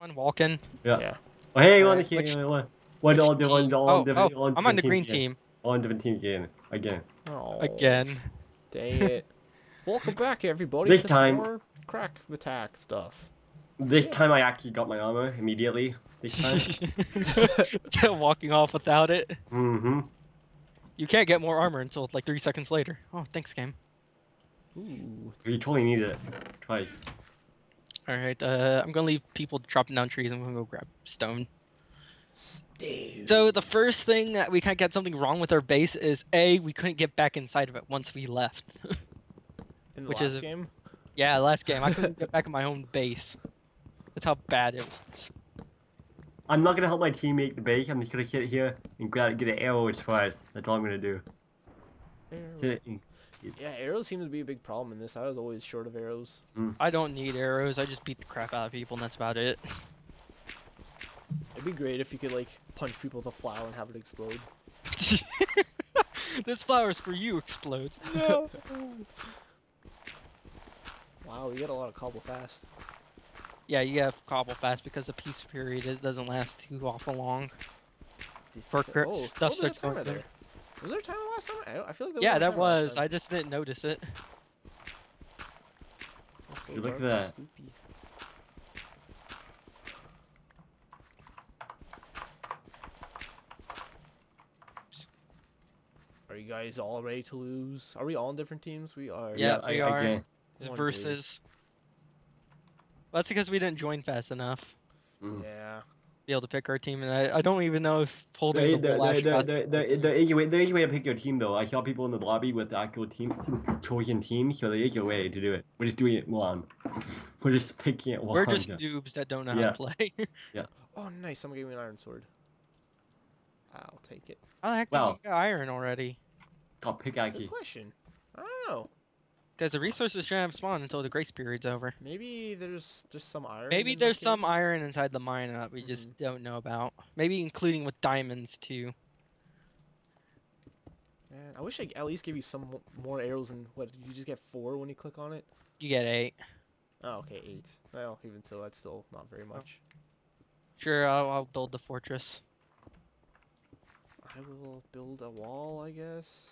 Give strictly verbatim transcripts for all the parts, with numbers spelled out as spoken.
One walking. Yeah. Yeah. Oh, hey, you on the Alright, team? which- One, one, all which different, team? all Oh, different, oh, all I'm on different the green again. team. All on different team again. Again. Oh, Again. Dang it. Welcome back, everybody, This to time- some more crack attack stuff. This Yeah. time I actually got my armor immediately. This time. Still walking off without it. mm-hmm. You can't get more armor until like three seconds later. Oh, thanks, game. Ooh. You totally need it. Twice. Alright, uh, I'm gonna leave people chopping down trees. I'm gonna go grab stone. Steve. So the first thing that we kind of got something wrong with our base is A, we couldn't get back inside of it once we left. In the which last is- game? Yeah, last game, I couldn't get back in my own base. That's how bad it was. I'm not gonna help my team make the base. I'm just gonna sit here and grab, get an arrow as far as. That's all I'm gonna do. Arrows. Sit and, Yeah, arrows seem to be a big problem in this. I was always short of arrows. I don't need arrows, I just beat the crap out of people and that's about it. It'd be great if you could, like, punch people with a flower and have it explode. This flower's for you, explode. No. Wow, we get a lot of cobble fast. Yeah, you gotta cobble fast because the peace period it doesn't last too awful long. This For is- cri- oh, stuff oh, there's a starts timer going there. Was there a timer last time? I, I feel like there Yeah, was a that timer last was. time. I just didn't notice it. It's so You look at dark and that. spooky. Are you guys all ready to lose? Are we all in different teams? We are. Yeah, I, we I are. guess. It's One versus. Well, that's because we didn't join fast enough to Mm. Yeah. be able to pick our team, and I, I don't even know if holding There, the there, Wolash there, class- there, there, there is a way, there is a way to pick your team though. I saw people in the lobby with the actual team, chosen teams, so there is a way to do it. We're just doing it wrong. We're just picking it wrong. We're just noobs that don't know how Yeah. to play. Oh, nice. Someone gave me an iron sword. I'll take it. How the heck Wow. did we get iron already? Got pickaxe. Good question. I don't know. Because the resources shouldn't have spawned until the grace period's over. Maybe there's just some iron. Maybe in the there's some caves? iron inside the mine that we just Mm-hmm. don't know about. Maybe including with diamonds too. Man, I wish I at least give you some mo- more arrows and what? Did you just get four when you click on it? You get eight. Oh, okay, eight. Well, even so, that's still not very much. Sure, I'll, I'll build the fortress. I will build a wall, I guess.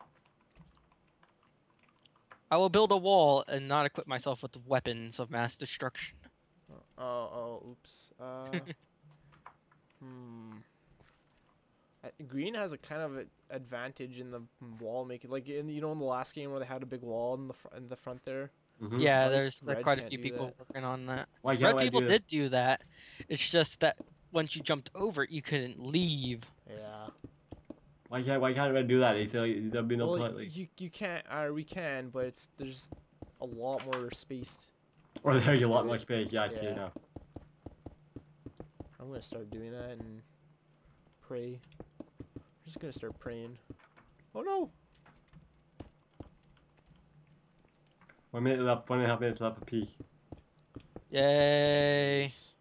I will build a wall and not equip myself with weapons of mass destruction. Oh, oh, oops. Uh, hmm. Uh, Green has a kind of a advantage in the wall making, like in you know in the last game where they had a big wall in the fr- in the front there. Mhm. Yeah, At there's least like red quite a can't few do people that. working on that. Why can't Red I people do did do that. It's just that once you jumped over it, you couldn't leave. Yeah. Why can't Why can't I do that? It's like, there'll be no well, point. Like, you you can't, or we can, but it's there's a lot more space. or there's a lot more space. Yeah, I see Yeah. it now. I'm gonna start doing that and pray. I'm just gonna start praying. Oh no! One minute left. One and a half minutes left apiece. Yay! Nice.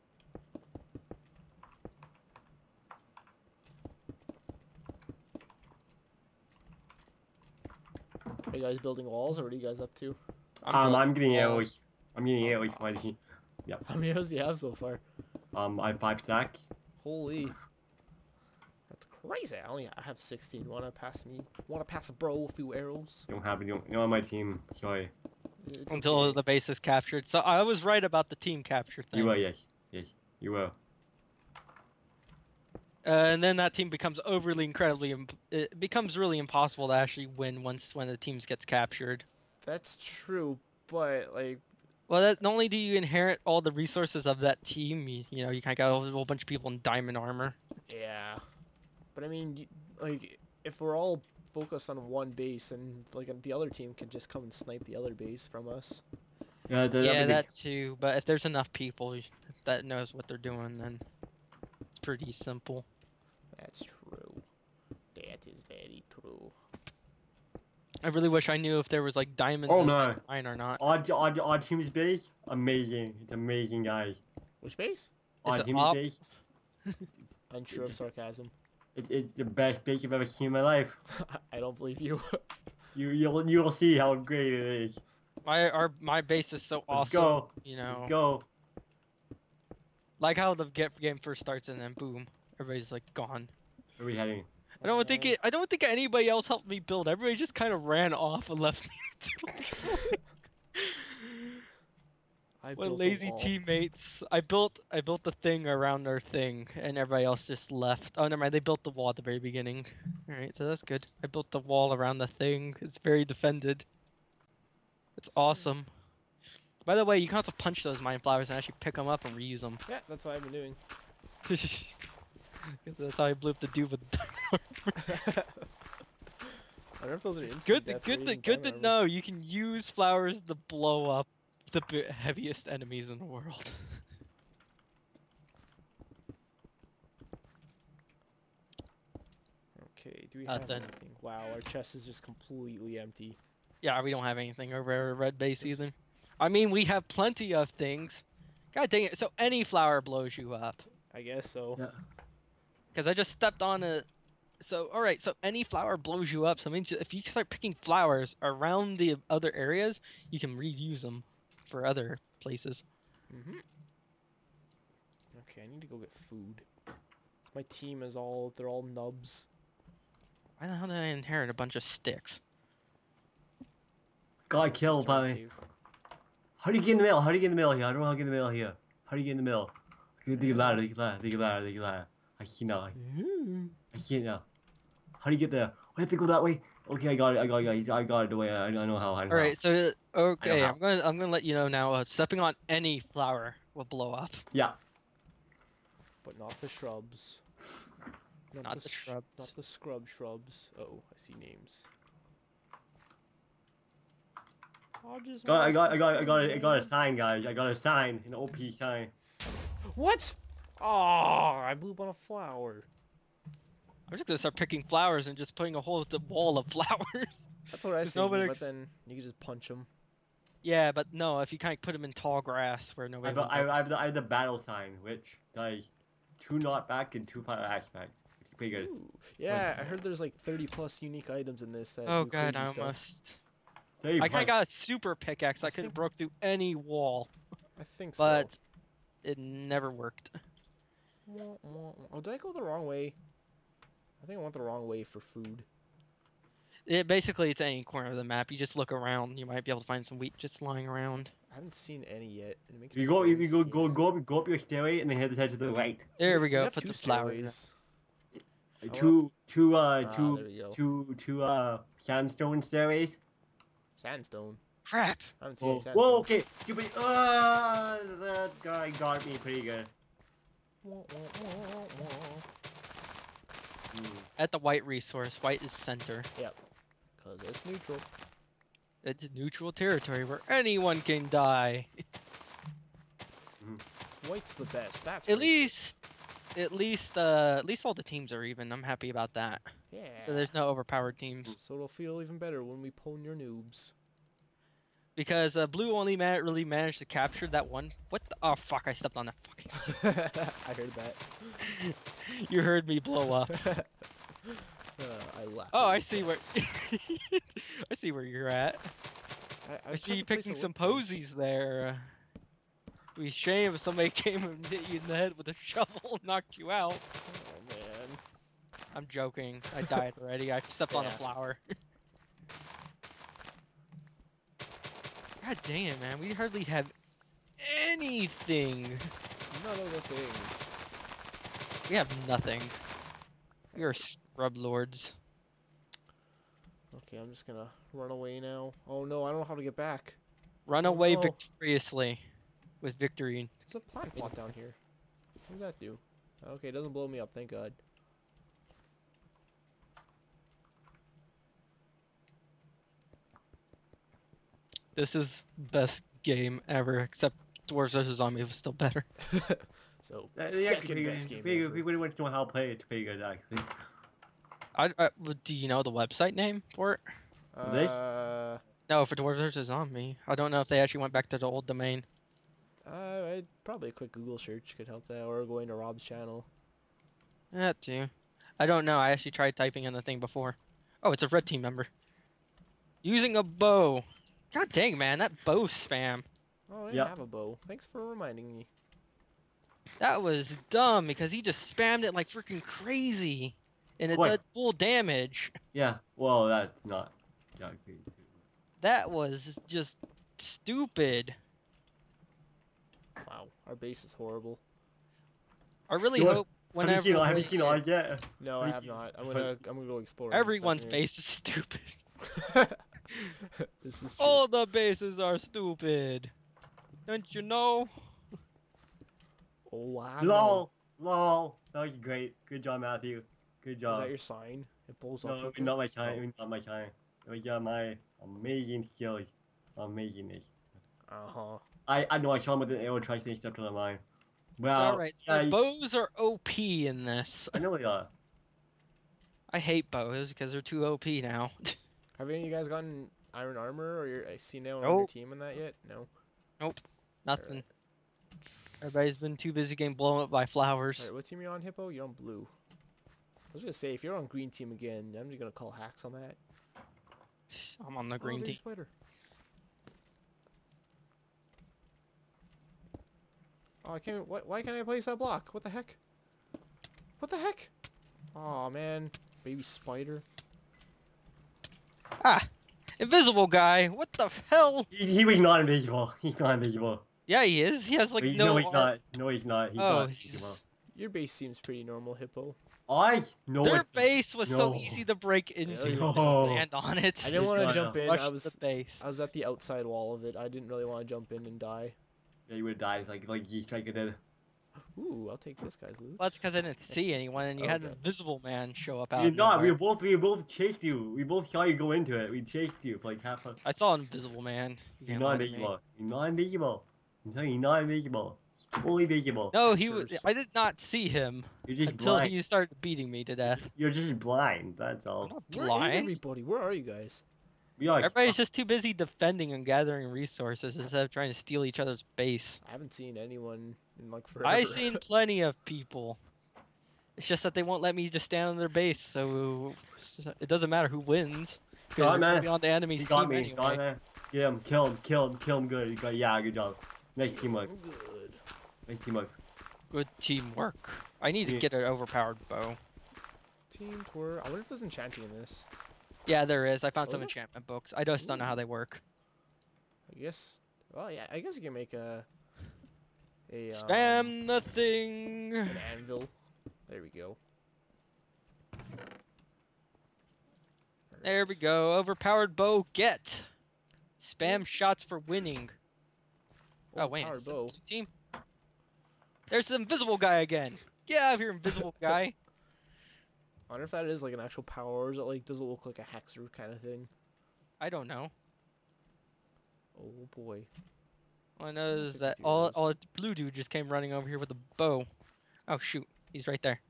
Are you guys building walls, or what are you guys up to? um, building I'm getting walls. arrows. I'm getting arrows for my team. How many arrows do you have so far? Um, I have five stack. Holy. That's crazy. I only I have sixteen. Wanna pass me? Wanna pass a bro a few arrows? Don't have any. No on my team. Sorry. It's Until okay. the base is captured. So I was right about the team capture thing. You will. Yes. Yes. You will. Uh, and then that team becomes overly incredibly. Imp- it becomes really impossible to actually win once when the teams gets captured. That's true, but like Well, that, not only do you inherit all the resources of that team, you, you know, you kind of got a whole bunch of people in diamond armor. yeah. But I mean, you, like if we're all focused on one base and like the other team can just come and snipe the other base from us. Yeah. That, Yeah, that'd be the- that too. But if there's enough people that knows what they're doing, then it's pretty simple. That's true. That is very true. I really wish I knew if there was like diamonds Oh, inside no. the mine or not. Odd, odd, odd team's base. Amazing. It's amazing, guy. Which base? Odd it team's op? base. Unsure of sarcasm. It's, it's the best base I've ever seen in my life. I don't believe you. You you'll you'll see how great it is. My our my base is so Let's awesome. go. You know. Let's go. Like how the ga- game first starts and then boom, everybody's like gone. Where are we heading? I don't think Okay. it. I don't think anybody else helped me build. Everybody just kind of ran off and left me to it. I What built a lazy wall. teammates! I built. I built the thing around our thing, and everybody else just left. Oh, never mind. They built the wall at the very beginning. All right, so that's good. I built the wall around the thing. It's very defended. It's awesome. By the way, you can also punch those mine flowers and actually pick them up and reuse them. Yeah, that's what I've been doing. Because that's how I blew up the dude with the diamond. I wonder if those are instant Good, to, death good, to, rating good to diamond know. You can use flowers to blow up the b heaviest enemies in the world. armor. Okay, do we Uh, have then- anything? Wow, our chest is just completely empty. Yeah, we don't have anything over at red base either. I mean, we have plenty of things. God dang it! So any flower blows you up. I guess so. Yeah. Because I just stepped on a. So all right, so any flower blows you up. So it means if you start picking flowers around the other areas, you can reuse them for other places. Mhm. Okay, I need to go get food. My team is all, they're all nubs. Why the hell did I inherit a bunch of sticks? Got Just killed join by the me. cave. How do you get in the middle? How do you get in the middle here? I don't know how to get in the middle here. How do you get in the middle? Dig a ladder, dig a ladder, dig a ladder, dig a ladder. I can't now. I can't now. How do you get there? I have to go that way. Okay, I got it. I got it. I got it. The way I, I know how. I know All right, so okay, how. I'm gonna I'm gonna let you know now. Uh, stepping on any flower will blow up. how. Yeah. But not the shrubs. Not the sh- shrubs. Not the scrub shrubs. Oh, I see names. I just Got, I want got, I some got, I got, food, I got a man. sign, guys. I got a sign, an O P sign. What? Oh, I blew up on a flower. I'm just gonna start picking flowers and just putting a whole th- wall of flowers. That's what I There's said, nobody but ex- then you can just punch them. Yeah, but no, if you kind of put them in tall grass where I nobody. have, will I, have, I, have notice. the, I have the battle sign, which does two not back and two fire aspect. It's pretty good. Ooh. Yeah, I heard there's like thirty plus unique items in this that Oh do god, crazy I stuff. almost. There you I kind go. of got a super pickaxe. I, I could have think- broke through any wall, I think so. but it never worked. Wah, wah, wah. Oh, did I go the wrong way? I think I went the wrong way for food. It basically it's any corner of the map. You just look around, you might be able to find some wheat just lying around. I haven't seen any yet. And it makes You me go, you, very you go, go, sad. go up, go up your stairway and then head head to the right. There we We go. have Put two the flowers. in. stairways. Uh, Oh, Two, two, uh, Ah, two, there we go. two, two, uh, sandstone stairways. Sandstone. Crap. I haven't seen Whoa, any sandstone. whoa, okay. Stupid. Uh, that guy got me pretty good. Wah, wah, wah, wah. Mm. At the white resource, white is center. Cause it's neutral. It's neutral territory where anyone can die. White's the best. That's At racist. least, at least, uh, at least all the teams are even. I'm happy about that. Yeah. So there's no overpowered teams. So it'll feel even better when we pwn your noobs. Because uh, blue only man really managed to capture that one. What the? Oh fuck! I stepped on that fucking. I heard that. You heard me blow up. Uh, I laughed. Oh, at I your see where. guess. I see where you're at. I, I I was see trying you to place picking a some workbench. posies there. It'd be a shame if somebody came and hit you in the head with a shovel and knocked you out. Oh man. I'm joking. I died already. I stepped on a Yeah. flower. God dang it, man. We hardly have anything. None of the things. We have nothing. We are scrub lords. Okay, I'm just gonna run away now. Oh no, I don't know how to get back. Run Oh, away no. victoriously with victory. There's a plant pot down here. What does that do? Okay, it doesn't blow me up, thank God. This is best game ever, except Dwarves versus Zombie was still better. So, Uh, yeah, second pretty good. best game Pretty good. ever. We really want to know how to play it. It's pretty good, actually. I, I, well, do you know the website name for it? This? Uh, No, for Dwarves versus Zombie. I don't know if they actually went back to the old domain. uh, I'd, probably a quick Google search could help that, or going to Rob's channel. That too. I don't know. I actually tried typing in the thing before. Oh, it's a red team member. Using a bow. God dang, man, that bow spam. Oh, I didn't Yep. have a bow. Thanks for reminding me. That was dumb because he just spammed it like freaking crazy, and it What? did full damage. Yeah. Well, that's not. Exactly. That was just stupid. Wow, our base is horrible. I really You know what? hope Have you whenever seen? Have you they seen get- ours yet? No, I have not. I'm gonna I'm gonna go explore. in a everyone's second here. base is stupid. This is true. All the bases are stupid. Don't you know? Oh wow. Lol. Lol. That was great. Good job, Matthew. Good Is job. that your sign? It pulls up. No, with not it? my time. Oh. Not my time. Oh yeah, my amazing skills. Amazing. Uh huh. I I know I saw him with the arrow try to step to the line. It's Well, alright, so yeah, bows are O P in this. I know they are. I hate bows because they're too O P now. Have any of you guys gotten iron armor or your I see now on your Nope. team in that yet? No. Nothing. Everybody's been too busy getting blown up by flowers. Alright, what team are you on, Hippo? You're on blue. I was gonna say if you're on green team again, I'm just gonna call hacks on that. I'm on the Oh, green baby team. spider. Oh, I can't. Why, why can't I place that block? What the heck? What the heck? Oh man, baby spider. Ah! Invisible guy! What the hell? He, he was not invisible. He's not invisible. Yeah, he is. He has like Wait, no. no, he's ar- not. No, he's not. He's Oh, not he's- invisible. Your base seems pretty normal, Hippo. I know Their it. base was so no. easy to break into. Really? You just No. land on it. I didn't want to God, jump in. Rush I was the base. I was at the outside wall of it. I didn't really want to jump in and die. Yeah, you would have died like like G Striker did. Ooh, I'll take this guy's loot. Well, that's because I didn't see anyone, and you had an Okay. invisible man show up out. You're of not. We nowhere. were both. We were both chased you. We both saw you go into it. We chased you for like half a. I saw an invisible man. You You're can't not lie to me. invisible. You're not invisible. I'm telling you, you're not invisible. You're fully visible. No, he was. Answers. I did not see him You're just until blind. he started beating me to death. You're just blind. That's I'm all. not Where is blind. everybody? Where are you guys? We are. Everybody's just too busy defending and gathering resources instead of trying to steal each other's base. I haven't seen anyone in like forever. I've seen plenty of people. It's just that they won't let me just stand on their base, so it doesn't matter who wins. 'cause Got it, they're man. be on the enemy's He got team me. anyway. Got me. Get him. Kill him. Kill him. Kill him good. You got. Yeah. Good job. Nice teamwork. Good. Nice teamwork. Good teamwork. I need to Yeah. get an overpowered bow. Team tour. I wonder if there's enchanting in this. Yeah, there is. I found Oh, some is there? enchantment books. I just don't know how they work. I guess. Well, yeah. I guess you can make a. A. Um, Spam the thing. An anvil. There we go. There we Alright. go. Overpowered bow get. Spam shots for winning. Oh wait, Overpowered it's the bow. blue team. There's the invisible guy again. Get out of here, invisible guy. I wonder if that is like an actual power, or is it like does it look like a hexer kind of thing? I don't know. Oh boy. All I know is think that he all knows. all blue dude just came running over here with a bow. Oh shoot, he's right there.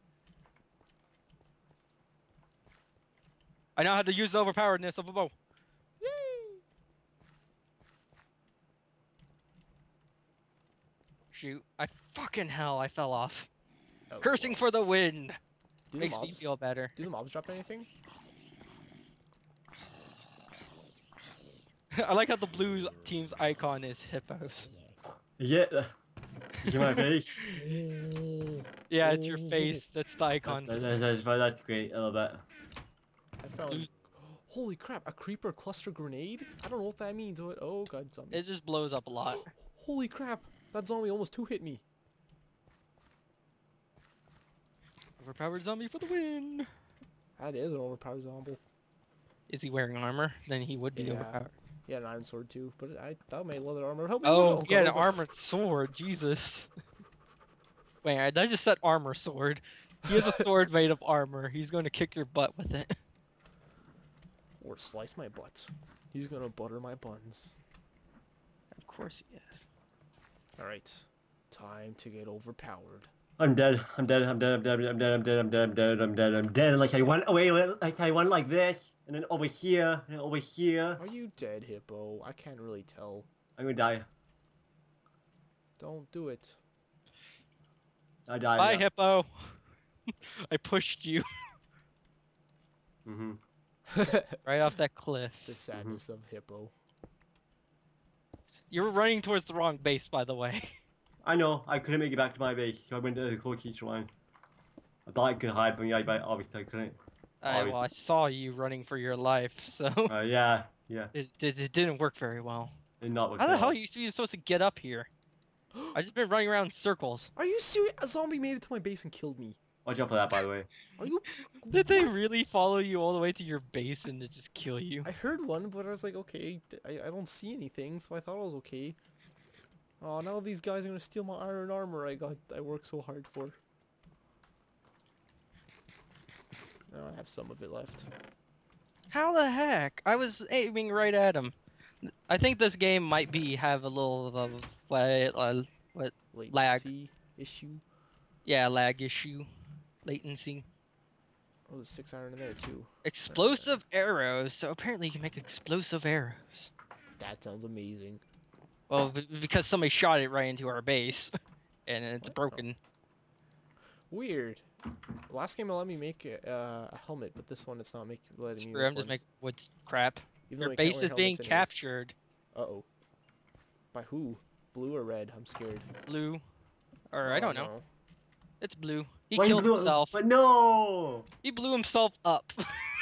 I know how to use the overpoweredness of a bow. Shoot, I fucking hell, I fell off. Oh, Cursing well. for the win. Do the Makes me mobs- feel better. Do the mobs drop anything? I like how the blue team's icon is hippos. Yeah. Is it my face? Yeah, it's your face. That's the That's, icon. that's, that's, that's great. I love that. I found. Blue- Holy crap! A creeper cluster grenade? I don't know what that means. What? Oh god, zombie. It just blows up a lot. Holy crap! That zombie almost two hit me. Overpowered zombie for the win. That is an overpowered zombie. Is he wearing armor? Then he would be Yeah. overpowered. Yeah, an iron sword too. But I thought my leather armor help me. Oh, go, yeah, go, an go. armored sword. Jesus. Wait, I I just said armor sword. He has a sword made of armor. He's going to kick your butt with it. Or slice my butt. He's gonna butter my buns. Of course he is. All right, time to get overpowered. I'm dead. I'm dead. I'm dead. I'm dead. I'm dead. I'm dead. I'm dead. I'm dead. I'm dead. I'm dead. Like I went away. Like I went like this, and then over here, and over here. Are you dead, Hippo? I can't really tell. I'm gonna die. Don't do it. I died. Bye, yeah. hippo. I pushed you Mhm. right off that cliff. The sadness of Hippo. You were running towards the wrong base, by the way. I know. I couldn't make it back to my base, so I went to the closest one. I thought I could hide from you, but obviously I couldn't. I, well, I saw you running for your life, so Uh, yeah, yeah. it, it it didn't work very well. Did not work How the well. hell are you even supposed to get up here? I just been running around in circles. Are you serious? A zombie made it to my base and killed me. Watch out for that, by the way. Are you? Did they what? really follow you all the way to your base and to just kill you? I heard one, but I was like, okay, d- I, I don't see anything, so I thought it was okay. Oh, now these guys are gonna steal my iron armor I got. I worked so hard for. Now I have some of it left. How the heck? I was aiming right at him. I think this game might be have a little of a what, uh, what Lag. Latency issue. yeah lag issue, latency. Oh, there's six iron in there too. Explosive arrows. So apparently you can make explosive arrows. That sounds amazing. Well, b- because somebody shot it right into our base, and it's What? broken. Weird. Last game it let me make a, uh, a helmet, but this one it's not make, letting me Screw, make I'm just one. making wood crap. Even Your though I can't base wear is being helmets anyways. captured. Uh-oh. By who? Blue or red? I'm scared. Blue, or I Oh, don't know. no. It's blue. He Why you killed blew- himself. But no! He blew himself up.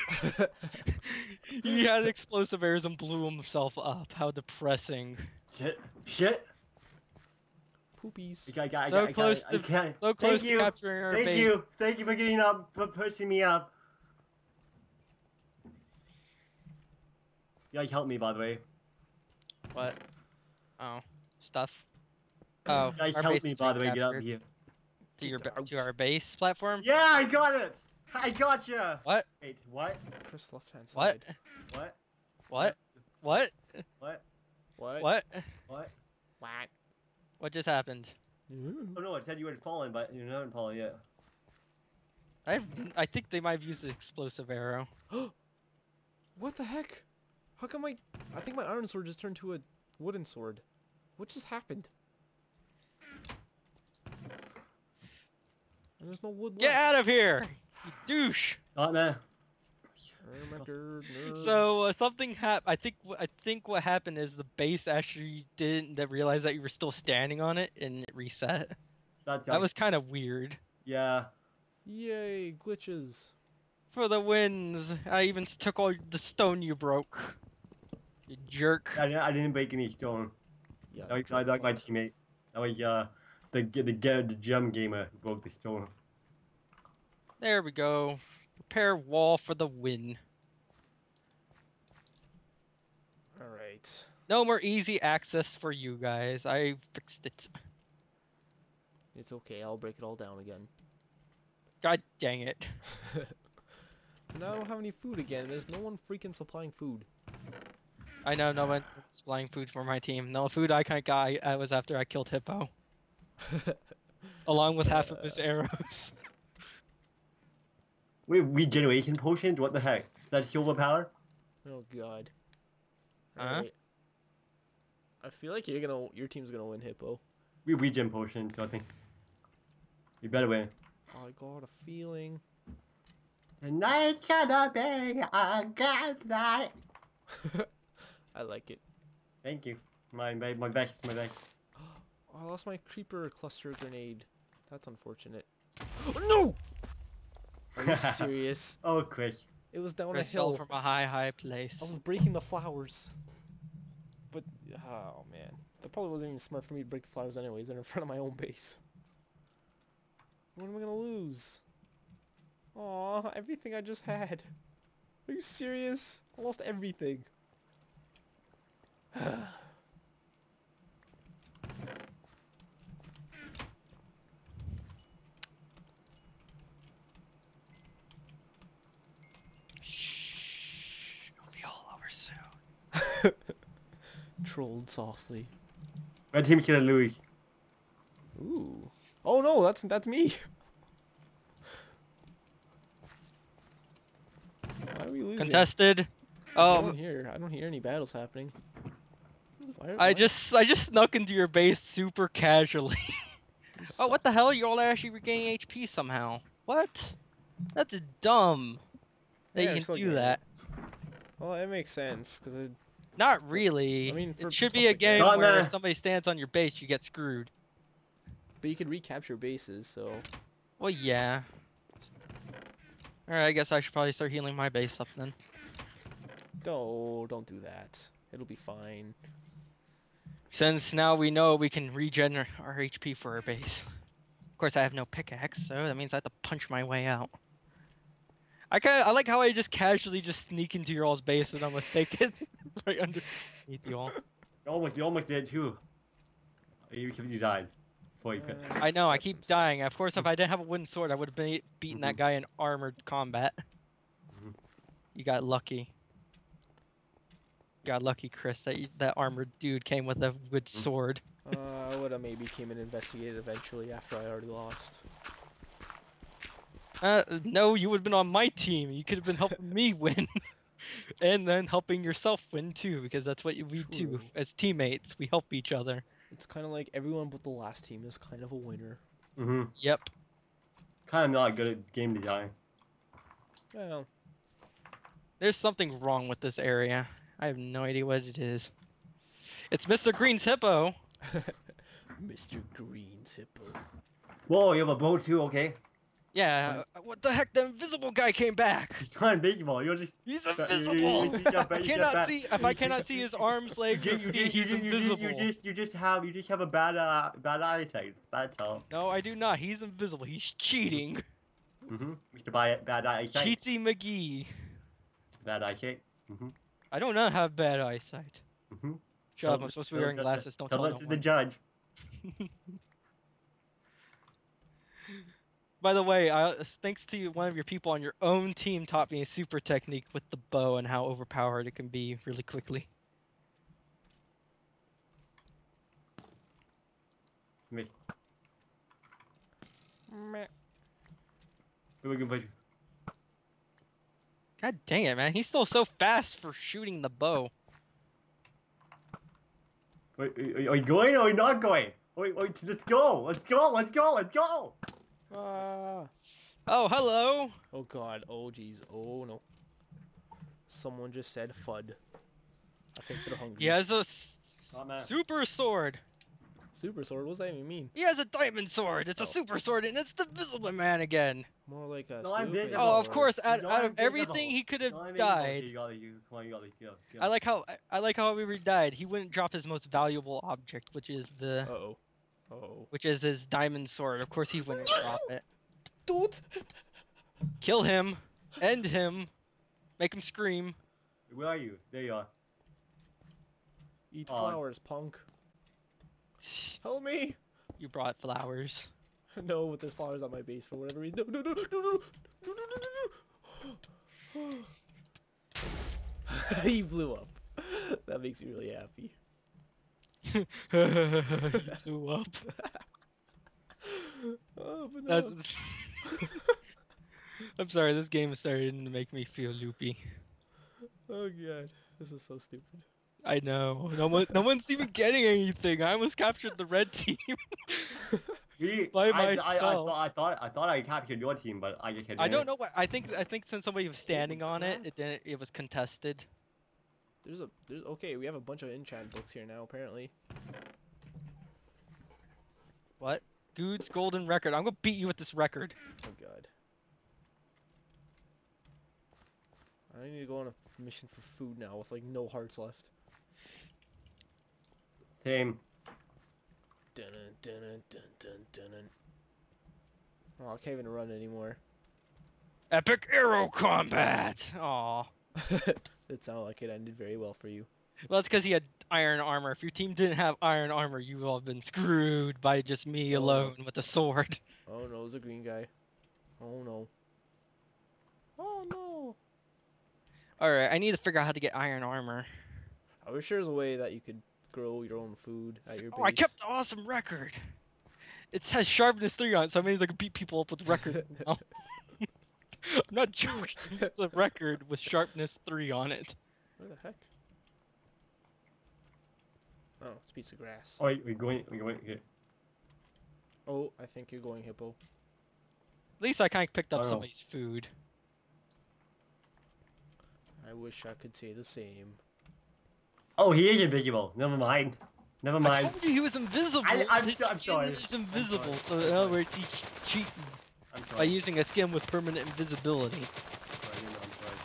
He had explosive arrows and blew himself up. How depressing. Shit. Shit. Poopies. I, I, I, So I, close I, to- I can't. So close Thank to you. capturing our Thank base. you. Thank you for getting up, for pushing me up. You guys helped me, by the way. What? Oh, stuff. Oh, You guys our helped base me, is by being the way, get up captured. here. To your ba- Ouch. to our base platform. Yeah, I got it! I gotcha! What? Wait, what? Press left hand What? side. What? What? What? What? What? What? What? What? What just happened? Oh no, it said you had fallen, but you haven't fallen yet. I I think they might have used the explosive arrow. What the heck? How come my... I think my iron sword just turned to a wooden sword. What just happened? And there's no wood Get left. out of here, you douche! Not man. Oh my god, So uh, something happened. I think wh- I think what happened is the base actually didn't that realize that you were still standing on it and it reset. That's That was kind of weird. Yeah. Yay, glitches. For the wins, I even s- took all the stone you broke. You jerk. I didn't, I didn't break any stone. Yeah. I, I like my teammate. That was uh the the the, the gem gamer who broke the stone. There we go. Prepare wall for the win. Alright. No more easy access for you guys. I fixed it. It's okay, I'll break it all down again. God dang it. Now I don't have any food again. There's no one freaking supplying food. I know no one's supplying food for my team. No food I kind of got I, I was after I killed Hippo. Along with half of his arrows. We regeneration potions? What the heck? That's silver power? Oh god. Huh? Alright. I feel like you're gonna your team's gonna win, Hippo. We regen potions, so I think we better win. I got a feeling. Tonight's gonna be a good night. I like it. Thank you. My my my best, my best. Oh, I lost my creeper cluster grenade. That's unfortunate. No! Are you serious? Oh, Chris. It was down a Chris fell hill. from a high, high place. I was breaking the flowers. But, oh man. That probably wasn't even smart for me to break the flowers anyways. They're in front of my own base. What am I gonna lose? Aw, everything I just had. Are you serious? I lost everything. Shh. It'll be all over soon. Trolled softly. Red team's gonna lose. Ooh. Oh no, that's that's me. Why are we losing? Contested. I Oh, don't hear. I don't hear any battles happening. Why, I why- just I just snuck into your base super casually. you Oh, suck. what the hell? You're all actually regaining H P somehow. What? That's dumb. That Yeah, I'm you still can do getting that. Well, it makes sense because it. Not really. I mean, for it should stuff be a like that. game Not where nah. if somebody stands on your base, you get screwed. But you could recapture bases, so Well, yeah. Alright, I guess I should probably start healing my base up then. don't don't do that. It'll be fine. Since now we know we can regen our, our H P for our base. Of course, I have no pickaxe, so that means I have to punch my way out. I kind I like how I just casually just sneak into your all's base and I'm mistaken right underneath you all. You almost, you almost did too. You, you died. Before you could. Uh, I know, I scrap keep some stuff. dying. Of course, if I didn't have a wooden sword, I would have been beaten that Mhm. guy in armored combat. Mhm. You got lucky. You got lucky, Chris. That you, that armored dude came with a good Mhm. sword. Uh, I would have maybe came and investigated eventually after I already lost. Uh, no, you would have been on my team. You could have been helping me win, and then helping yourself win too, because that's what we do True. as teammates. We help each other. It's kind of like everyone but the last team is kind of a winner. Mm-hmm. Yep. Kind of not good at game design. Well, There's something wrong with this area. I have no idea what it is. It's Mister Green's hippo. Mister Green's hippo. Whoa, you have a bow too, okay? Yeah. uh, What the heck? The invisible guy came back. It's not invisible, you're just... He's you- you- invisible. you- you got I ba- you got cannot ba- see. If I cannot see his arms, You legs, or just, you, feet, just, you, he's just, you, just, invisible. you just you just have you just have a bad uh, bad eyesight. That's all. No, I do not. He's invisible. He's cheating. Mm-hmm. Mister Bad bad eyesight. Cheatsy McGee. Bad eyesight. Mm-hmm. I do not have bad eyesight. Mm-hmm. Shut up. I'm supposed to be wearing glasses. Don't tell tell that no to the one. judge. By the way, I, thanks to you, one of your people on your own team taught me a super technique with the bow and how overpowered it can be really quickly. Me. Meh. We're looking for you. God dang it, man. He's still so fast for shooting the bow. Wait, are are you going or are you not going? Wait, wait, let's go. Let's go. Let's go. Let's go. Ah. Oh, hello. Oh god. Oh jeez. Oh no. Someone just said F U D. I think they're hungry. He has a s- Oh, man. super sword. Super sword. What does that even mean? He has a diamond sword. It's a Oh. super sword, and it's the Visible Man again. More like a. No, I'm stupid visible. Oh, of sword. course. Out, No, out I'm of everything, invisible. he could have No, I'm invisible. Okay, died. you got it. You, come on, you got it. Go, go. I like how I, I like how we died. He wouldn't drop his most valuable object, which is the Uh oh. Uh oh. which is his diamond sword. Of course, he wouldn't drop it. Don't. Kill him, end him, make him scream. Where are you? There you are. Eat Aw. flowers, punk. Help me. You brought flowers. No, but there's flowers on my base for whatever reason. No, no, no, no, no, no, no, no, no, no. He blew up. That makes me really happy. You blew up. Oh, but no. That's... I'm sorry. This game is starting to make me feel loopy. Oh god, this is so stupid. I know. No one, no one's even getting anything. I almost captured the red team. Me, By I, I, I, myself. thought, I thought I thought I captured your team, but I just I don't know what. I think. I think since somebody was standing on it, crap. it didn't. It was contested. There's a there's okay. We have a bunch of enchant books here now. Apparently. What? Good's golden record. I'm gonna beat you with this record. Oh god. I need to go on a mission for food now with like no hearts left. Same. Dun dun dun dun dun dun. Oh, I can't even run anymore. Epic arrow combat. Aw. It sounded like it ended very well for you. Well, it's because he had iron armor. If your team didn't have iron armor, you would all have been screwed by just me Oh, no. alone with a sword. Oh no, it's a green guy. Oh no. Oh no. Alright, I need to figure out how to get iron armor. I wish there was a way that you could grow your own food at your base. Oh, I kept the awesome record. It says sharpness three on it, so that means I can beat people up with record now. I'm not joking. It's a record with sharpness three on it. Where the heck? Oh, it's a piece of grass. Oh, wait, we're going. We're going. Okay. Oh, I think you're going hippo. At least I kind of picked up Oh. somebody's food. I wish I could say the same. Oh, he is invisible. Never mind. Never I mind. told you he was invisible. I- I'm His so- I'm skin sorry. is I'm invisible, sorry. so I'm in other sorry. words, he's cheating I'm by sorry. using a skin with permanent invisibility. Sorry, no, I'm sorry.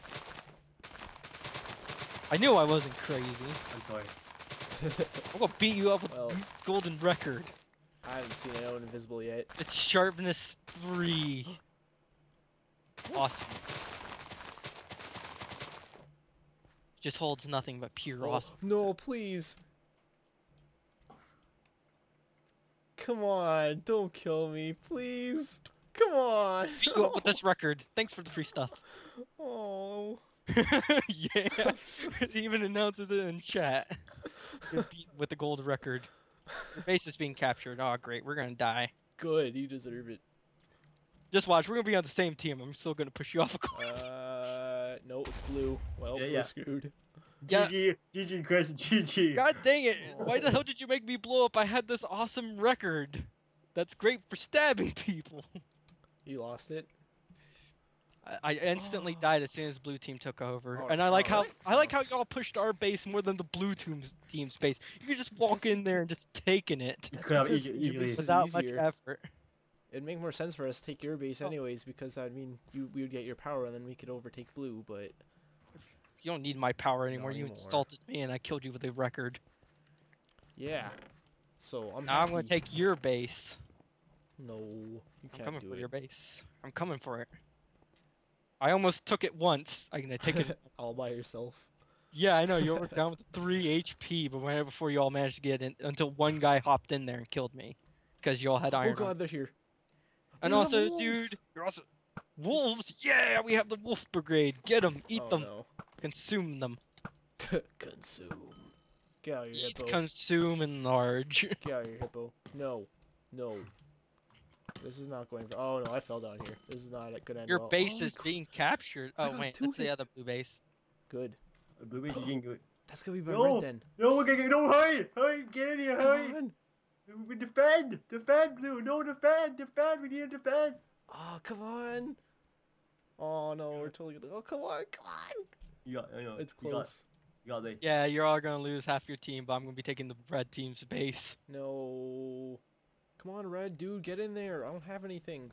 I knew I wasn't crazy. I'm sorry. I'm gonna beat you up with Well- Goot's golden record. I haven't seen anyone invisible yet. It's sharpness three. Awesome. Just holds nothing but pure Oh, awesome. no, please. Come on, don't kill me, please. Come on. Beat you up with this record. Thanks for the free stuff. Oh. Yeah. I'm so He even announces it in chat. You're beat with the gold record. Your base is being captured. Oh, great. We're gonna die. Good, you deserve it. Just watch. We're gonna be on the same team. I'm still gonna push you off a cliff. Uh, no, it's blue. Well, Yeah, we're yeah. screwed. Yeah. G G, G G, Chris, G G. God dang it! Why the hell did you make me blow up? I had this awesome record. That's great for stabbing people. You lost it. I, I instantly died as soon as blue team took over, Oh, and I like oh, how really? I like how y'all pushed our base more than the blue team's team's base. You could just walk That's in there and just taking it You That's could have because easy- your easily. base is without much easier. effort. It'd make more sense for us to take your base Oh. anyways, because I mean, you we would get your power and then we could overtake blue. But You don't need my power anymore. You anymore. insulted me, and I killed you with a record. yeah, so I'm. Now I'm gonna happy. take your base. No, you I'm can't coming do for it. your base. I'm coming for it. I almost took it once. I'm gonna take it. All by yourself. Yeah, I know you were down with three H P, but right before you all managed to get in, until one guy hopped in there and killed me, because you all had iron. Oh on. god, they're here. And We have also, wolves! dude, you're also wolves. Yeah, we have the wolf brigade. Get them, eat Oh, them, no. consume them. Consume. Get out of here, Eat, hippo. consume, and large. Get out of here, hippo. No, no. This is not going. For oh no, I fell down here. This is not gonna end Your well. base Oh, is cr- being captured. I Oh got wait, two that's the hit. other blue base. Good. Blue base is getting good. That's gonna be my No. red then. No, we're gonna no hurry, hurry, get in here, hurry. Come on. We defend, defend, blue. No, defend, defend. We need to defend. Oh, come on. Oh no, we're totally gonna. Oh, come on, come on. You got, I know. It's you got- close. You got the. Yeah, you're all gonna lose half your team, but I'm gonna be taking the red team's base. No. Come on, red dude, get in there. I don't have anything.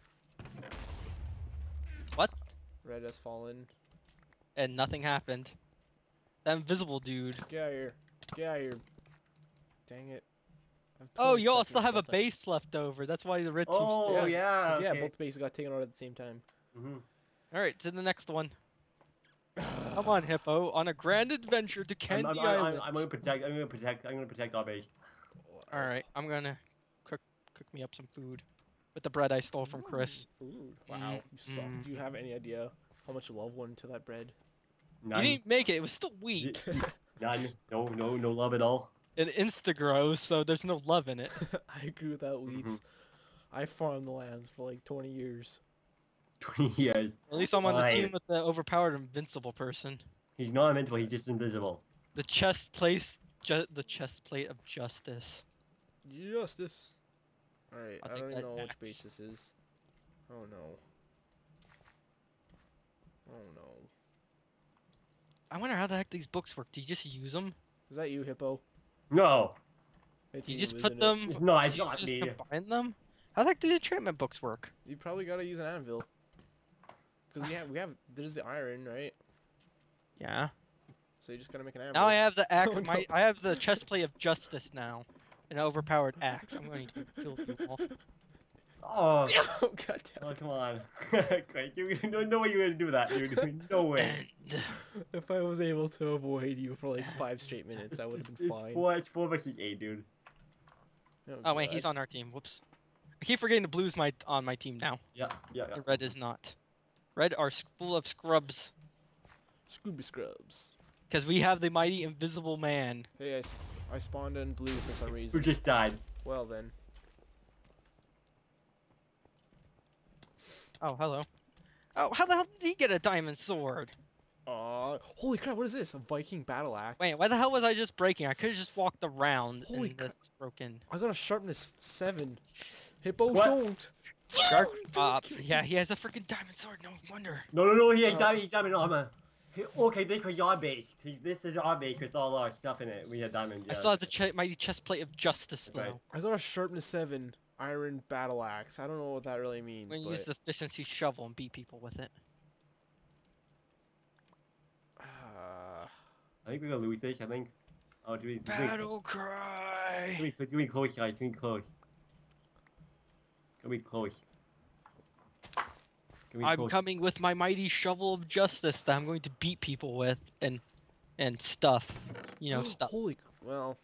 What? Red has fallen. And nothing happened. That invisible dude. Get out of here. Get out of here. Dang it. I have Oh, twenty you all still seconds have a left. base left over. That's why the red team's Oh still. yeah. 'Cause, Yeah, okay. both bases got taken out at the same time. Mhm. All right, to the next one. Come on, Hippo, on a grand adventure to I'm, Candy I'm, I'm, Island. I'm, I'm gonna protect. I'm gonna protect. I'm gonna protect our base. All right, I'm gonna cook cook me up some food with the bread I stole from Chris. Ooh, Food. Wow, Mm, you suck. mm. Do you have any idea how much love went into that bread? None. You didn't make it. It was still weak. None. No, no, no love at all. It insta grows, so there's no love in it. I agree with that, Weeds. I farmed the lands for like twenty years. Twenty years. At least I'm on the Fine. team with the overpowered invincible person. He's not invincible. He's just invisible. The chest place, ju- the chest plate of justice. Justice. Alright, I'll I take don't even that know which axe. base this is. Oh no. Oh no. I wonder how the heck these books work. Do you just use them? Is that you, Hippo? No, It's Do you just isn't put it? them? it's not. do It's you not just me. combine them? How the heck do the enchantment books work? You probably gotta use an anvil. Cause we have, we have, there's the iron, right? Yeah. So you just gotta make an anvil. Now I have the axe. Oh, no. My I have the chest plate of justice now, an overpowered axe. I'm going to kill you all. Oh, Oh god damn oh it. come on. Great. You no, no way you're gonna do that, dude. No way. And If I was able to avoid you for like five straight minutes, I would have been It's fine. four. It's four versus eight, dude. oh wait, he's on our team. Whoops. I keep forgetting the blue's my on my team now. Yeah, yeah, yeah. And red is not. Red are s- full of scrubs Scooby Scrubs. because we have the mighty invisible man. Hey, I, sp I spawned in blue for some Who reason. just died? Well then. Oh hello. Oh how the hell did he get a diamond sword? Aw, holy crap, what is this? A Viking battle axe? Wait, why the hell was I just breaking? I could have just walked around Holy and crap. this broken. I got a sharpness seven. Hippo, What? don't! Dark. Don't Uh, kill yeah, me. he has a freaking diamond sword. No wonder. No, no, no. He has Uh, diamond. He has diamond armor. Okay, this was your base. This is our base with all our stuff in it. We had diamonds. I Yeah. still have the ch mighty chest plate of justice though. Right. I got a sharpness seven iron battle axe. I don't know what that really means. We're gonna but... use the efficiency shovel and beat people with it. Uh, I think we're gonna lose this. I think. Oh, do we? Do we, Battle do cry! we, do we close, guys? Do we close? Can we close? Can we I'm close? coming with my mighty shovel of justice that I'm going to beat people with and and stuff. You know, stuff. Holy, well.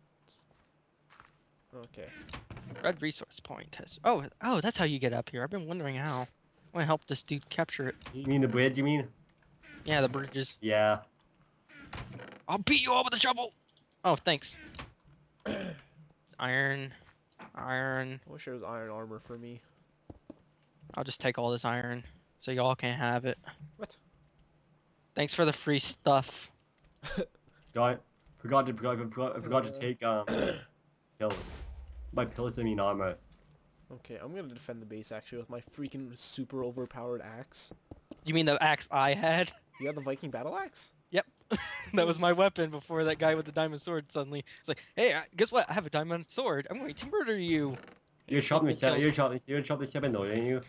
Okay. Red resource point has. Oh, oh, that's how you get up here. I've been wondering how. I want to help this dude capture it. You mean the bridge? You mean? Yeah, the bridges. Yeah. I'll beat you all with a shovel. Oh, thanks. Iron, iron. I wish there was iron armor for me. I'll just take all this iron, so y'all can have it. What? Thanks for the free stuff. Got. Forgot to forgot, forgot, forgot Uh. to take um. pillars. By pillars I mean armor. Okay, I'm gonna defend the base actually with my freaking super overpowered axe. You mean the axe I had? You got the Viking battle axe? Yep. That was my weapon before that guy with the diamond sword suddenly was like, hey, I- guess what? I have a diamond sword. I'm going to murder you. You're chopping the Kills- seven. You're chopping. You're chopping the seven though, ain't you?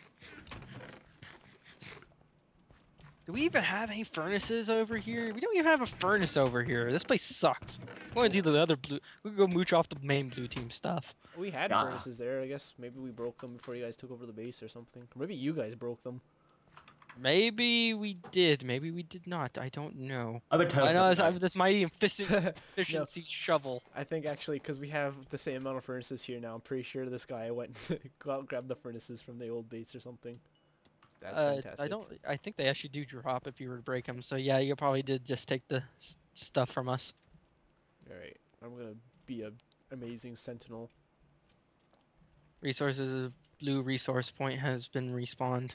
Do we even have any furnaces over here? We don't even have a furnace over here. This place sucks. I want to do the other blue. We can go mooch off the main blue team stuff. We had Yeah. furnaces there. I guess maybe we broke them before you guys took over the base or something. Or maybe you guys broke them. Maybe we did. Maybe we did not. I don't know. I would tell I know you. this, I have this mighty efficient No, efficiency shovel. I think actually because we have the same amount of furnaces here now, I'm pretty sure this guy went and go out and grabbed the furnaces from the old base or something. That's Uh, fantastic. I don't. I think they actually do drop if you were to break them. So yeah, you probably did just take the s- stuff from us. All right, I'm gonna be a amazing sentinel. Resources. Blue resource point has been respawned.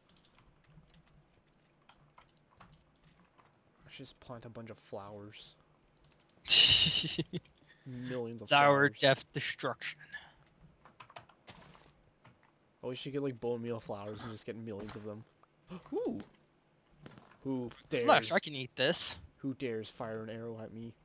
I should just plant a bunch of flowers. Millions of Sour flowers. death destruction. Oh, we should get like bone meal flowers and just get millions of them. Ooh. Who dares? Flesh, I can eat this. Who dares fire an arrow at me?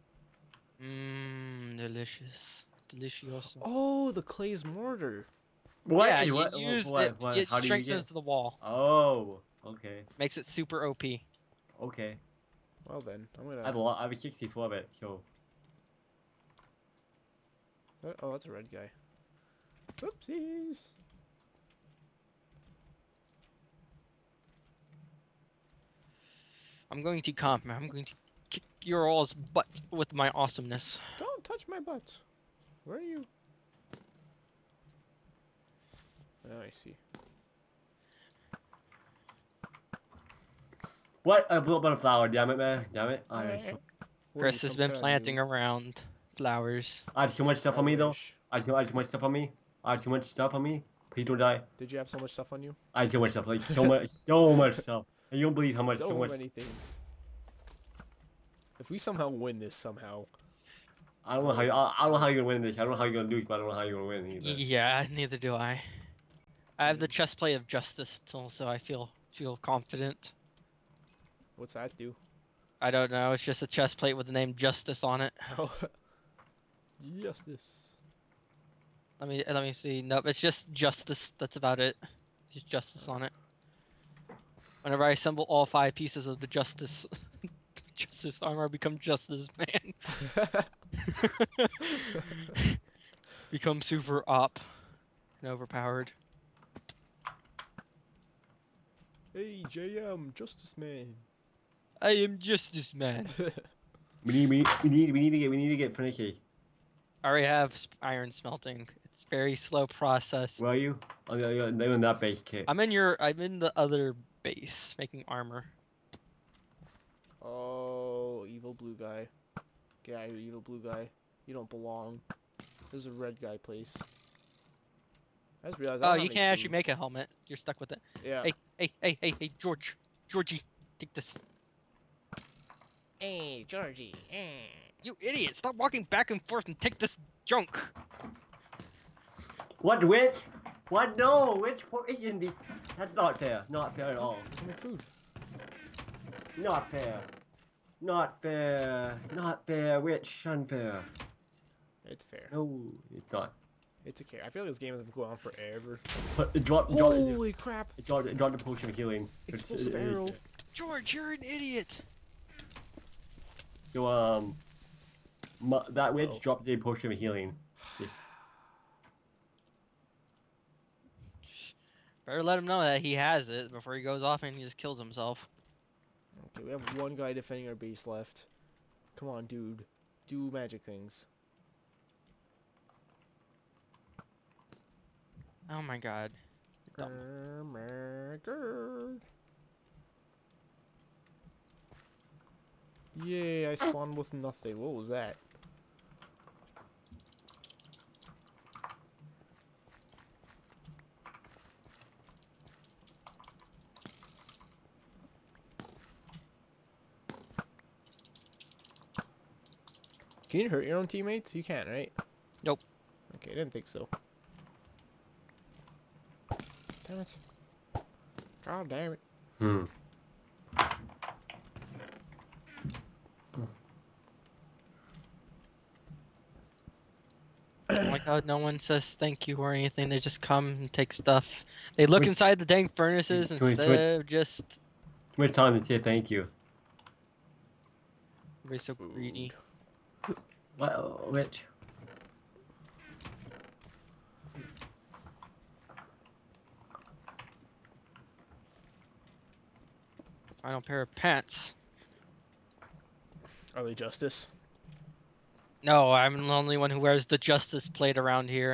Mmm, delicious. Delicioso. Oh, the clay's mortar. What? Yeah, you what? use what? it, what? it How do you strengthens get? the wall. Oh. Okay. Makes it super O P. Okay. Well then, I'm I have gonna. a lot. I have a sixty-four of it. So. Oh, that's a red guy. Oopsies. I'm going to comp. I'm going to kick your all's butt with my awesomeness. Don't touch my butt. Where are you? Oh, I see. What? I blew up on a flower. Damn it, man. Damn it. I, Eh. What are Chris you, has some been kind of planting noob? around flowers. I had too much stuff I on me though. wish. I had too, I had too much stuff on me. I had too much stuff on me. Please don't die. Did you have so much stuff on you? I had too much stuff. Like so much, so much stuff. And you don't believe how much, so so much. many things. If we somehow win this somehow, I don't know how. You, I, I don't know how you're gonna win this. I don't know how you're gonna lose, but I don't know how you're gonna win either. Yeah, neither do I. I have the chest plate of justice still, so I feel feel confident. what's that do? I don't know. It's just a chest plate with the name Justice on it. Oh, justice. Let me let me see. Nope, it's just Justice. That's about it. Just Justice on it. Whenever I assemble all five pieces of the Justice Justice armor, I become Justice Man. Become super op and overpowered. Hey, J M, Justice Man. I am Justice Man. We need, we, we need, we need to get, we need to get finishes. I already have s- iron smelting. It's very slow process. Where are you? Oh, yeah, yeah, they're in that base kit. I'm in your. I'm in the other base making armor. Oh, evil blue guy. Get out of here, evil blue guy. You don't belong. This is a red guy place. I just realized. I Oh, don't you have can't any actually food. make a helmet. You're stuck with it. Yeah. Hey, hey, hey, hey, hey, George, Georgie, take this. Hey, Georgie. Eh. You idiot! Stop walking back and forth and take this junk. What witch? What? No, witch poison. Be... That's not fair. Not fair at all. Give me food. Not fair. Not fair. Not fair. Rich. Unfair. It's fair. No, it's not. It's okay. I feel like this game has been going on forever. But it dropped. Drop, Holy crap! it dropped. It dropped the potion of healing. It's- Explosive it- it- arrow. George, you're an idiot. So um, mu- that witch Oh. dropped a potion of healing. Just, Better let him know that he has it before he goes off and he just kills himself. Okay, we have one guy defending our base left. Come on, dude. Do magic things. Oh my god. You're dumb. Oh my god. Yay, I spawned with nothing. What was that? Can you hurt your own teammates? You can't, right? Nope. Okay, I didn't think so. Damn it. God damn it. hmm. Oh my god, no one says thank you or anything. They just come and take stuff. They look Which- inside the dang furnaces Too much- too instead much- of just... Too much time to say thank you. Everybody's so greedy. Food. What? Witch. Final pair of pants. Are they justice? No, I'm the only one who wears the justice plate around here.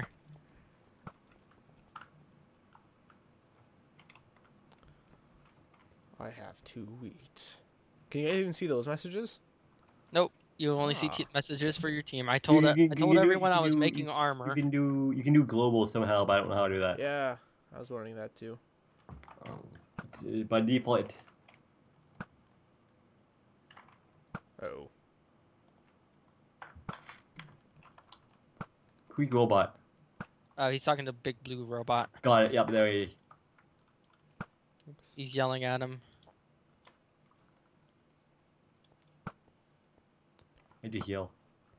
I have to eat. Can you guys even see those messages? You only see Ah, t messages for your team. I told you- it, you- I you told can do- everyone you I can was do- making you- armor. You can do you can do global somehow, but I don't know how to do that. Yeah, I was wondering that too. Uh, By default. Oh. Quick robot. Oh, he's talking to Big Blue Robot. Got it. Yep, there he is. Oops. He's yelling at him. I need to heal.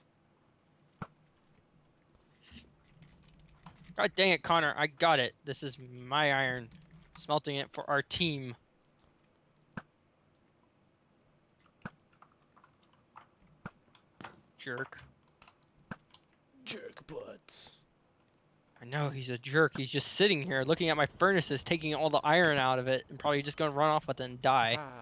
God dang it, Connor! I got it. This is my iron. Smelting it for our team. Jerk. Jerk butts. I know he's a jerk. He's just sitting here looking at my furnaces, taking all the iron out of it, and probably just gonna run off with it and die. Ah.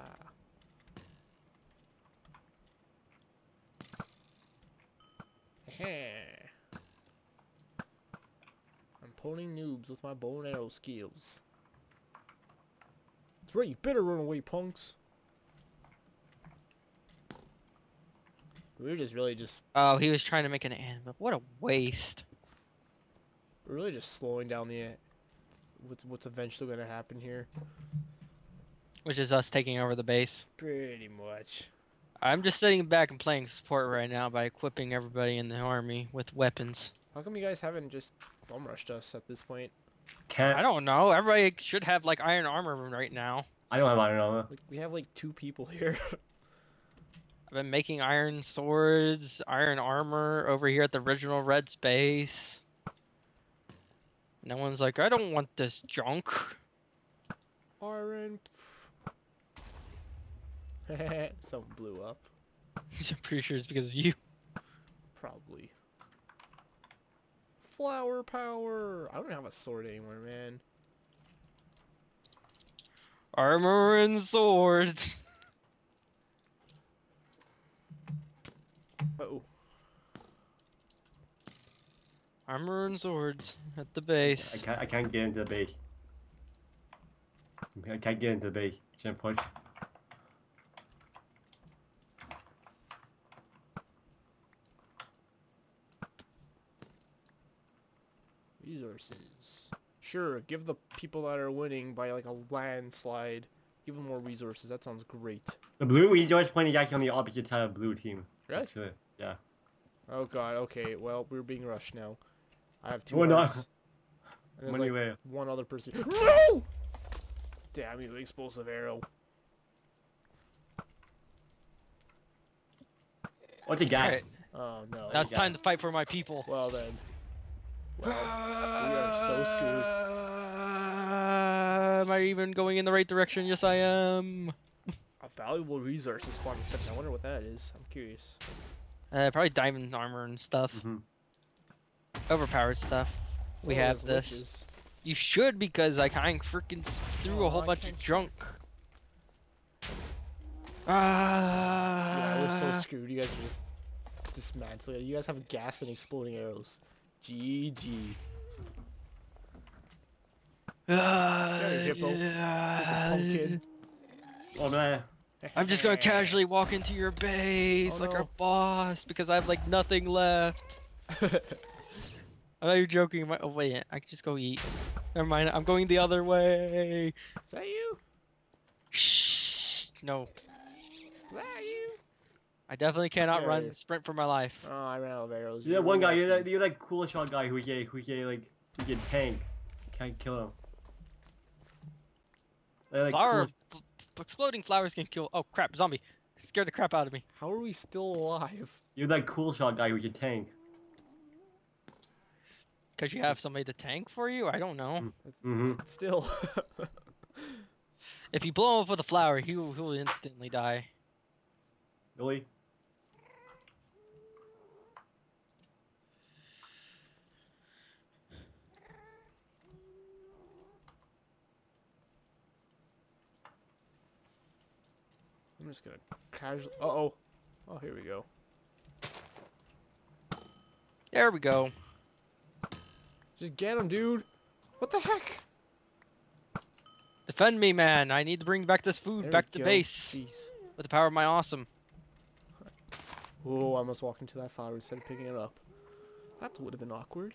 I'm pulling noobs with my bow and arrow skills. That's right, you better run away, punks. We're just really just Oh, he was trying to make an anvil. What a waste. we're really just slowing down the what's what's eventually gonna happen here. Which is us taking over the base. Pretty much. I'm just sitting back and playing support right now by equipping everybody in the army with weapons. How come you guys haven't just bum rushed us at this point? Can't. I don't know. Everybody should have like iron armor right now. I don't have iron armor. Like we have like two people here. I've been making iron swords, iron armor over here at the original Red Space. No one's like, I don't want this junk. Iron. Something blew up. I'm pretty sure it's because of you. Probably. Flower power. I don't have a sword anymore, man. Armor and swords. Uh oh. Armor and swords at the base. I can't. I can't get into the base. I can't get into the base. Can't push. Resources. Sure, give the people that are winning by like a landslide. Give them more resources. That sounds great. The blue resource point is actually on the opposite side of the blue team. Really? Actually, yeah. Oh god. Okay. Well, we're being rushed now. I have two. We're not. hearts. And there's Money like way. one other person. No! Damn you, explosive arrow. What's a guy? Alright, Oh no. now it's got time it. to fight for my people. Well then. Well, are so screwed. Uh, am I even going in the right direction? Yes, I am. a valuable resource is spawned in second. I wonder what that is. I'm curious. Uh, probably diamond armor and stuff. Mm-hmm. Overpowered stuff. We Oh, have there's this. witches. You should, because I kind of freaking threw Oh, a whole I bunch can't of check. junk. Yeah, we're so Ah. screwed. You guys are just dismantling it. You guys have gas and exploding arrows. G G. Ah, There, hippo. yeah. pumpkin. Oh man. I'm just gonna casually walk into your base Oh, like our no. boss because I have like nothing left. I know you're joking. Am I- Oh wait, I can just go eat. Never mind. I'm going the other way. Is that you? Shh. No, Is that you? I definitely cannot Okay. run sprint for my life. Oh, I ran out of arrows. You're that one guy. You're lucky. that, you're that cool shot guy who can who can like who can tank. Can't kill him. They're like Flower, cool- f- exploding flowers can kill. Oh crap, zombie! Scared the crap out of me. How are we still alive? You're that cool shot guy who can tank. Cause you have somebody to tank for you? I don't know. Mm-hmm. Still. If you blow him up with a flower, he will, he will instantly die. Really? I'm just gonna casually. Uh oh. Oh, here we go. There we go. Just get him, dude. What the heck? Defend me, man. I need to bring back this food There back we to go. base Jeez. with the power of my awesome. Whoa, I almost walked into that flower instead of picking it up. That would have been awkward.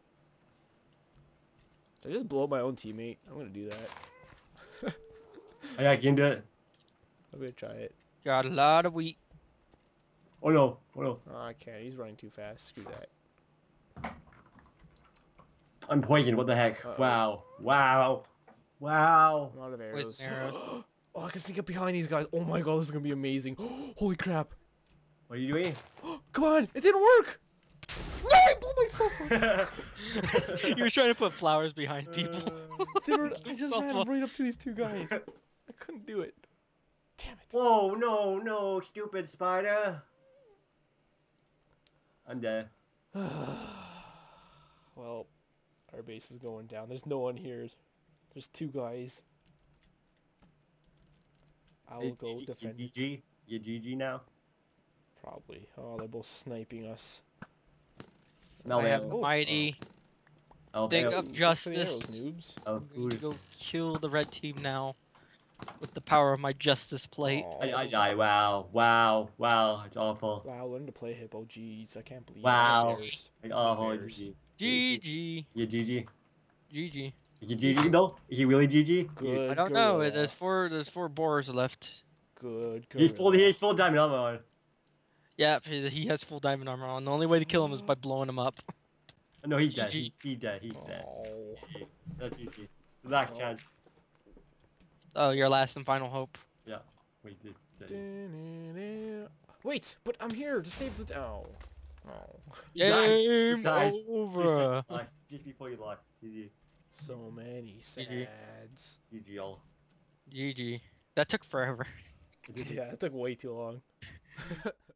Did I just blow up my own teammate? I'm gonna do that. Oh, yeah, I can do it. I'm gonna try it. Got a lot of wheat. Oh no! Oh no! Oh, I can't. He's running too fast. Screw that. I'm poisoned. What the heck? Uh-oh. Wow! Wow! Wow! I'm out of arrows. Poison arrows. Oh, I can sneak up behind these guys. Oh my god, this is gonna be amazing. Holy crap. What are you doing? Come on, it didn't work! No, I blew myself up! You were trying to put flowers behind people. Dude, I just Yourself ran up. right up to these two guys. I couldn't do it. Damn it. Whoa! No! No! Stupid spider! I'm dead. Well, our base is going down. There's no one here. There's two guys. I will go You defend G it. G? You G G now? Probably. Oh, they're both sniping us. No, I have man. the Oh, mighty Oh, thing man. of Thanks for the arrows, justice. noobs. Oh, I'm going to food. go kill the red team now with the power of my justice plate. I, I died. Wow. Wow. Wow. It's awful. Wow, learn to play hippo. Jeez, I can't believe Wow. it. It's awful. Bears. G G G. G. You G G? G G. You G G though? Is he really G G? Good. I don't know. gorilla. There's four. There's four boars left. Good. He's full. gorilla. He's full diamond armor on. Yeah, he he has full diamond armor on. The only way to kill him is by blowing him up. No, he's dead. G G. He, he's dead. He's dead. Oh. That's G G. Last Oh. chance. Oh, your last and final hope. Wait, this. this. Da-na-na. Wait, but I'm here to save the. Oh. Oh. He died. He Game died. over. Just, just, just before you lost. G G. So many G G. sads. G G all. G G. That took forever. Yeah, it took way too long.